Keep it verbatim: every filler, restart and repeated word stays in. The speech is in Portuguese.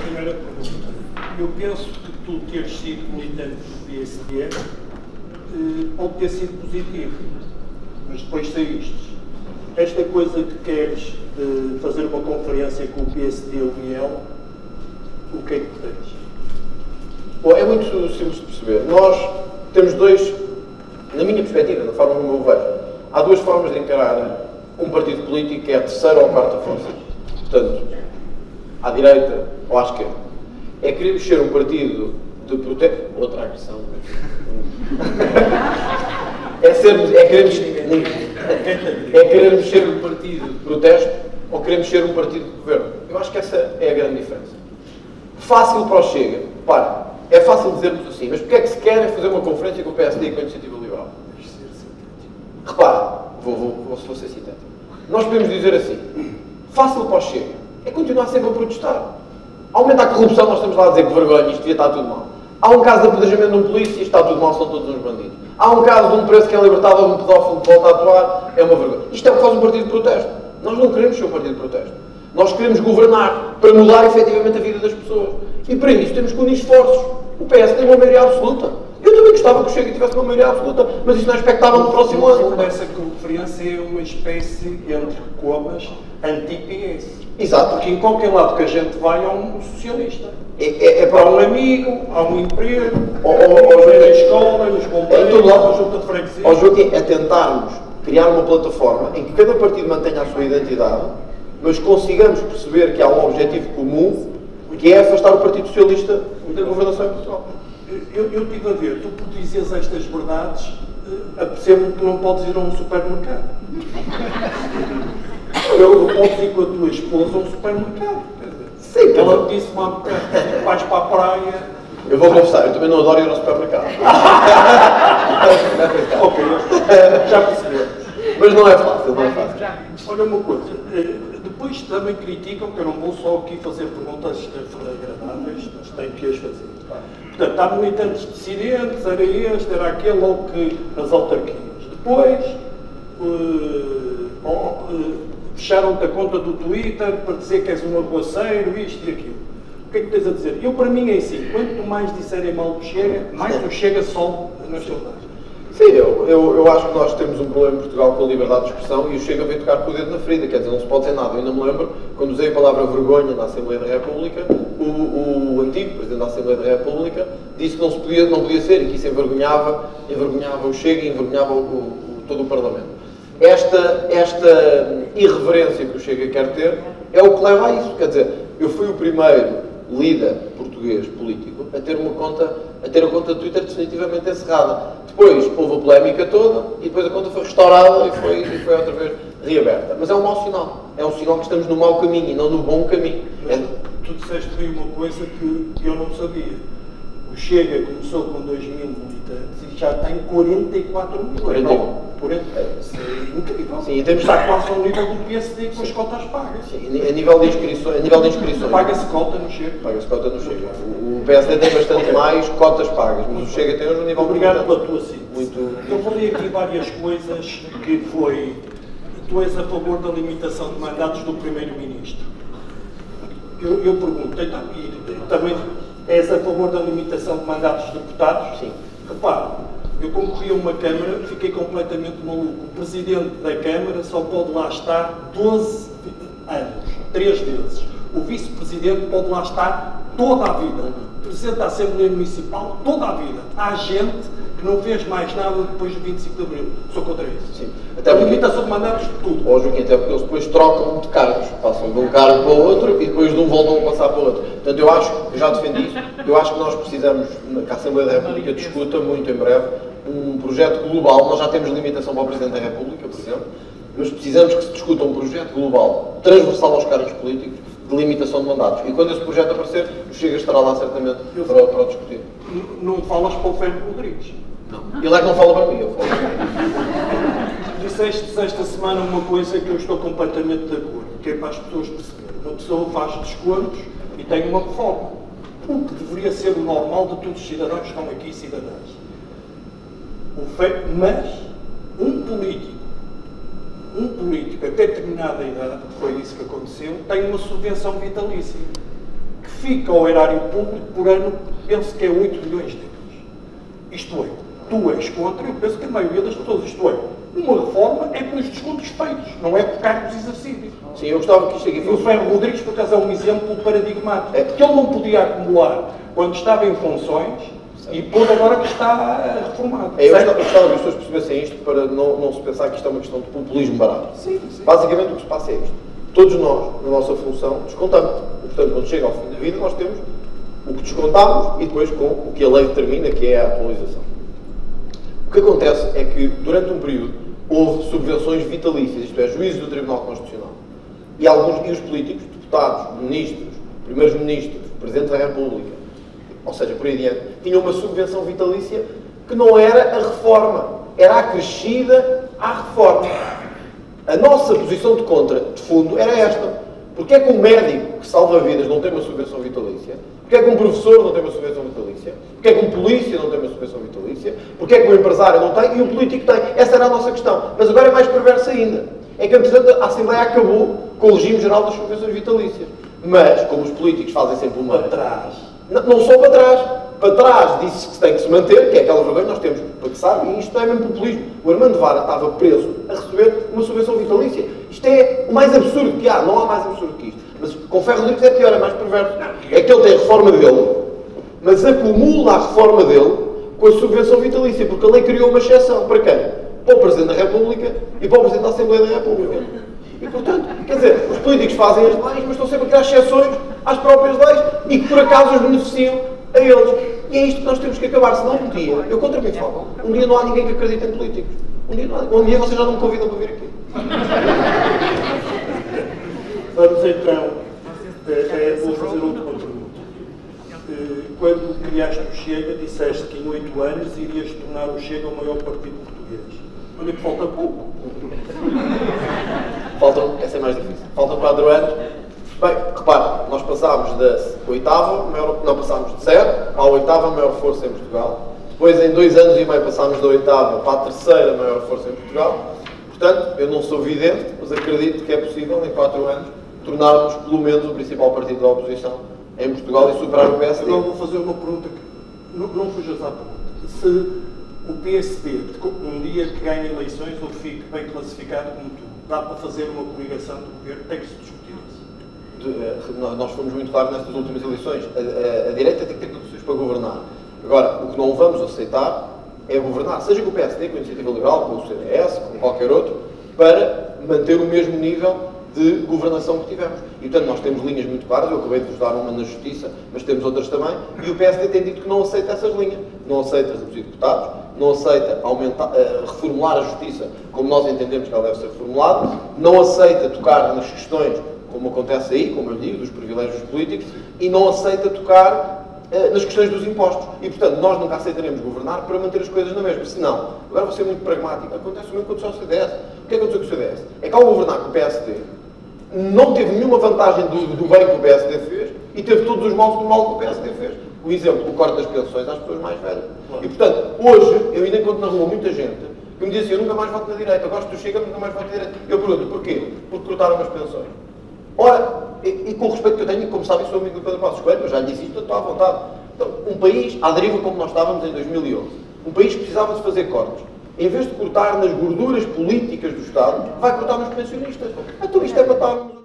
primeira pergunta. Eu penso que tu teres sido militante do P S D eh, pode ter sido positivo, mas depois saíste. Esta coisa que queres de fazer uma conferência com o P S D União, o que é que tens? Bom, é muito simples de perceber. Nós temos dois, na minha perspectiva, da forma como eu vejo, há duas formas de encarar um partido político que é a terceira ou a quarta força. Portanto, à direita ou à esquerda. É querermos ser um partido de protesto. Outra agressão. é, sermos, é, querermos, é querermos ser um partido de protesto ou queremos ser um partido de governo. Eu acho que essa é a grande diferença. Fácil para o Chega. Para. É fácil dizermos assim, mas porquê é que se querem fazer uma conferência com o P S D e com a Iniciativa Liberal? Repara, vou, vou, vou, vou ser sintético. Nós podemos dizer assim, fácil para o Chega é continuar sempre a protestar. Aumenta a corrupção, nós estamos lá a dizer que vergonha, isto devia estar tudo mal. Há um caso de apedrejamento de um polícia, isto está tudo mal, são todos uns bandidos. Há um caso de um preso que é libertado ou um pedófilo que volta a atuar, é uma vergonha. Isto é o que faz um partido de protesto. Nós não queremos ser um partido de protesto. Nós queremos governar para mudar efetivamente a vida das pessoas. E para isso temos que unir esforços. O P S tem uma maioria absoluta. Eu também gostava que o Chega tivesse uma maioria absoluta, mas isso não é expectável no próximo ano. Essa conferência é uma espécie, entre comas, anti-P S. Exato. Porque em qualquer lado que a gente vai há um socialista. É, é, é para há um amigo, há um emprego, ou, ou, ou, na escola, nos bombeiros, é na junta de freguesia. Ó Joaquim, é tentarmos criar uma plataforma em que cada partido mantenha a sua identidade, mas consigamos perceber que há um objetivo comum, que é afastar o Partido Socialista da governação em Portugal. Eu, eu estive a ver, tu por dizeres estas verdades, apercebo-me que não podes ir a um supermercado. Eu podes ir com a tua esposa a um supermercado. Sim, ela me disse-me há bocado, vais para a praia. Eu vou confessar, eu também não adoro ir ao supermercado. Ok, já percebemos. Mas não é fácil, não é fácil. Olha uma coisa, depois também criticam que eu não vou só aqui fazer perguntas agradáveis, mas tenho que as fazer. Portanto, há militantes dissidentes, era este, era aquele, ou que as autarquias. Depois, uh, uh, fecharam-te a conta do Twitter para dizer que és um aguaceiro, isto e aquilo. O que é que tens a dizer? Eu, para mim, é assim, quanto mais disserem mal do Chega, mais o Chega sobe nas sondagens. Sim, eu, eu, eu acho que nós temos um problema em Portugal com a liberdade de expressão e o Chega veio tocar com o dedo na ferida, quer dizer, não se pode dizer nada. Eu ainda me lembro, quando usei a palavra vergonha na Assembleia da República, o, o antigo Presidente da Assembleia da República disse que não, se podia, não podia ser e que isso envergonhava, envergonhava o Chega e envergonhava o, o, todo o Parlamento. Esta, esta irreverência que o Chega quer ter é o que leva a isso. Quer dizer, eu fui o primeiro líder português político a ter uma conta, a ter a conta de Twitter definitivamente encerrada. Depois houve a polémica toda e depois a conta foi restaurada e foi, e foi outra vez reaberta. Mas é um mau sinal. É um sinal que estamos no mau caminho e não no bom caminho. É... Tu disseste aí uma coisa que eu não sabia. O Chega começou com dois mil militantes e já tem quarenta e quatro mil. quarenta e quatro. quarenta, isso é incrível. Sim, temos... Está quase ao nível do P S D com as cotas pagas. Sim, a nível de inscrições. A nível de inscrições paga-se cota no Chega. Paga-se cota no Chega. O P S D tem bastante okay. mais cotas pagas, mas o Chega tem hoje um nível. Obrigado pela tua síntese. Muito... Eu vou ler aqui várias coisas que foi. Tu és a favor da limitação de mandatos do Primeiro-Ministro. Eu, eu pergunto, então, e também és a favor da limitação de mandatos de deputados? Sim. Repara, eu concorri a uma Câmara, fiquei completamente maluco. O Presidente da Câmara só pode lá estar doze anos, três vezes. O Vice-Presidente pode lá estar toda a vida. O Presidente da Assembleia Municipal, toda a vida. Há gente que não fez mais nada depois do vinte e cinco de Abril. Sou contra isso. Sim. Até a limitação de mandatos de tudo. Ó, Joaquim, até porque eles depois trocam de cargos. Passam de um cargo para o outro e depois de um voltam a passar para o outro. Portanto, eu acho, eu já defendi isso, eu acho que nós precisamos, que a Assembleia da República discuta muito em breve um projeto global. Nós já temos limitação para o Presidente da República, por exemplo, mas precisamos que se discuta um projeto global, transversal aos cargos políticos, de limitação de mandatos. E quando esse projeto aparecer, o Chega estará lá certamente para, para o discutir. Não, não falas para o Fernando Rodrigues? Não. Ele é que não fala para mim, eu falo para mim. Disseste esta semana uma coisa que eu estou completamente de acordo, que é para as pessoas perceberem. Uma pessoa faz descontos e tem uma reforma. O que deveria ser o normal de todos os cidadãos que estão aqui, cidadãs. O feito, mas um político, um político até determinada idade, que foi isso que aconteceu, tem uma subvenção vitalícia, que fica ao erário público por ano, penso que é oito milhões de euros. Isto é, tu és contra, eu penso que a maioria das pessoas, isto é, uma reforma é pelos descontos feitos, não é por cargos exercíveis. Sim, eu gostava que isto aqui fosse... E o Ferro Rodrigues, por acaso, é um exemplo paradigmático. É porque ele não podia acumular quando estava em funções e depois agora que está reformado. É, eu gostava, eu gostava que as pessoas percebessem isto para não, não se pensar que isto é uma questão de populismo barato. Sim, sim. Basicamente o que se passa é isto. Todos nós, na nossa função, descontamos. E, portanto, quando chega ao fim da vida, nós temos o que descontamos e depois com o que a lei determina, que é a atualização. O que acontece é que, durante um período, houve subvenções vitalícias, isto é, juízes do Tribunal Constitucional. E, alguns, e os políticos, deputados, ministros, primeiros-ministros, Presidente da República, ou seja, por aí adiante, tinham uma subvenção vitalícia que não era a reforma, era acrescida à reforma. A nossa posição de contra, de fundo, era esta. Porque é que um médico que salva vidas não tem uma subvenção vitalícia? Porque é que um professor não tem uma subvenção vitalícia? Porque é que um polícia não tem uma subvenção vitalícia? Porque é que um empresário não tem e um político tem? Essa era a nossa questão. Mas agora é mais perversa ainda. É que, entretanto, a Assembleia acabou com o regime geral das subvenções vitalícias. Mas, como os políticos fazem sempre uma... Para trás. Não, não só para trás. Para trás disse que se tem que se manter, que é aquela vergonha que nós temos para que sabe, e isto é mesmo populismo. O Armando Vara estava preso a receber uma subvenção vitalícia. Isto é o mais absurdo que há, não há mais absurdo que isto. Mas com o Ferro Rodrigues é pior, é mais perverso. É que ele tem a reforma dele, mas acumula a reforma dele com a subvenção vitalícia, porque a lei criou uma exceção. Para quem? Para o Presidente da República e para o Presidente da Assembleia da República. E, portanto, quer dizer, os políticos fazem as leis, mas estão sempre a criar exceções às próprias leis e que, por acaso, os beneficiam a eles. E é isto que nós temos que acabar, senão um dia, eu contra mim falo, um dia não há ninguém que acredite em políticos. Um dia, não há, um dia vocês já não me convidam para vir aqui. Vamos então, é, vou fazer outra pergunta. Quando criaste o Chega, disseste que em oito anos irias tornar o Chega o maior partido português. Olha que falta pouco. Faltam, essa é mais difícil, faltam quatro anos. Bem, repara, nós passámos da oitava, maior, não passámos de zero à oitava maior força em Portugal. Depois, em dois anos e meio, passámos da oitava para a terceira maior força em Portugal. Portanto, eu não sou vidente, mas acredito que é possível, em quatro anos, tornarmos pelo menos o principal partido da oposição em Portugal e superar o P S D. Agora vou fazer uma pergunta que não, não fujas à pergunta. Se o P S D, um dia que ganha eleições ou fique bem classificado como tu, dá para fazer uma coligação do governo, tem que se discutir isso. Nós fomos muito claros nestas últimas eleições. A, a, a direita tem que ter condições para governar. Agora, o que não vamos aceitar é governar, seja com o P S D, com a Iniciativa Liberal, com o C D S, com qualquer outro, para manter o mesmo nível de governação que tivemos. E, portanto, nós temos linhas muito claras, eu acabei de vos dar uma na Justiça, mas temos outras também, e o P S D tem dito que não aceita essas linhas. Não aceita reduzir deputados, não aceita aumentar, uh, reformular a Justiça como nós entendemos que ela deve ser reformulada, não aceita tocar nas questões, como acontece aí, como eu digo, dos privilégios políticos, e não aceita tocar uh, nas questões dos impostos. E, portanto, nós nunca aceitaremos governar para manter as coisas na mesma. Se não, agora vou ser muito pragmático, acontece o mesmo que aconteceu ao C D S. O que é que aconteceu com o C D S? É que ao governar com o P S D, não teve nenhuma vantagem do, do bem que o P S D fez e teve todos os males do mal que o P S D fez. O exemplo, o corte das pensões às pessoas mais velhas. E, portanto, hoje, eu ainda encontro na rua muita gente que me diz assim, eu nunca mais voto na direita, eu gosto do Chega, nunca mais voto na direita. Eu pergunto, porquê? Porque cortaram as pensões. Ora, e, e com o respeito que eu tenho, como sabem, sou amigo do Pedro Passos Coelho, eu já lhe disse isto, estou à vontade. Então, um país à deriva como nós estávamos em dois mil e onze, um país que precisava de fazer cortes, em vez de cortar nas gorduras políticas do Estado, vai cortar nos pensionistas. Então isto é matar-nos.